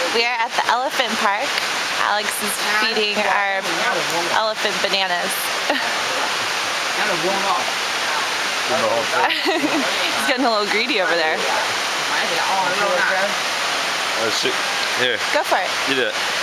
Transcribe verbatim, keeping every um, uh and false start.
We are at the elephant park. Alex is feeding our elephant bananas. He's getting a little greedy over there. Oh shit. Here. Go for it. You do it.